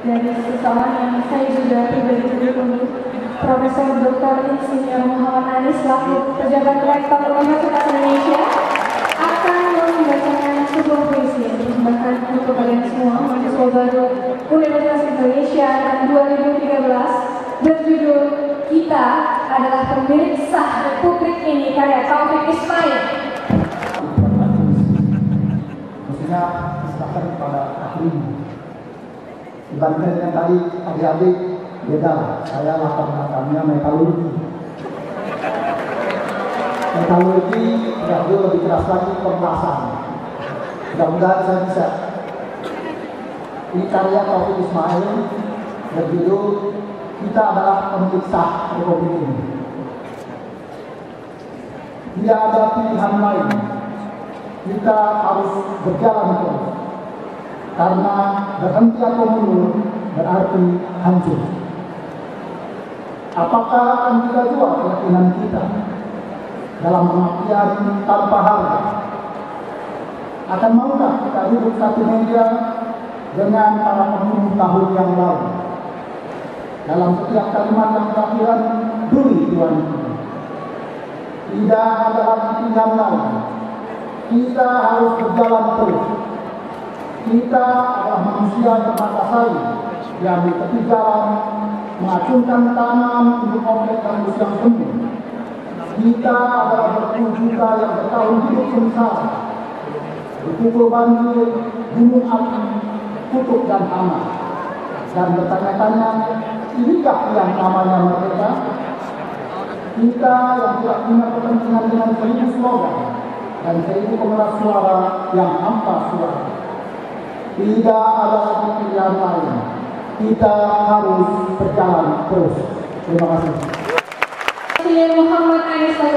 dari seseorang yang saya juga pribadi dulu, Profesor Dr. Insinyur Muhammad Anies selaku pejabat rektor Universitas Indonesia akan membacakan sebuah puisi yang dipersembahkan untuk kalian semua mahasiswa baru Universitas Indonesia tahun 2013 berjudul Kita Adalah Pemilik Sah Republik Ini karya Taufik Ismail. Maksudnya diserahkan kepada ahli. Dibandingkan dengan tadi adik-adik beda. Saya latar belakangnya metalurgi. Metalurgi lebih keras lagi pembahasan. Mudah-mudahan saya bisa. Ini karya Taufik Ismail berjudul Kita Adalah Pemilik Sah Republik Ini. Tidak ada pilihan lain. Kita harus berjalan terus. Karena berhenti atau mundur berarti hancur. Apakah akan kita jual keyakinan kita dalam pengertian tanpa harga? Akan maukah kita duduk satu meja dengan para pembunuh tahun yang lalu? Dalam setiap kalimat yang berakhiran duri Tuhan kita. Tidak ada lagi pilihan lain. Kita harus berjalan terus. Kita adalah manusia bermata sayu yang di tepi jalan mengacungkan tangan untuk objek tembus yang semu. Kita adalah berpuluh juta yang bertahun hidup sengsara, dipukul banjir, gunung api, kutub dan hama, dan bertanya-tanya, inikah yang namanya merdeka? Kita yang tidak punya kepentingan dengan 1000 slogan dan 1000 pengeras suara yang hampa suara. Tidak ada lagi pilihan lain. Kita harus berjalan terus. Terima kasih. Insinyur Muhammad Anies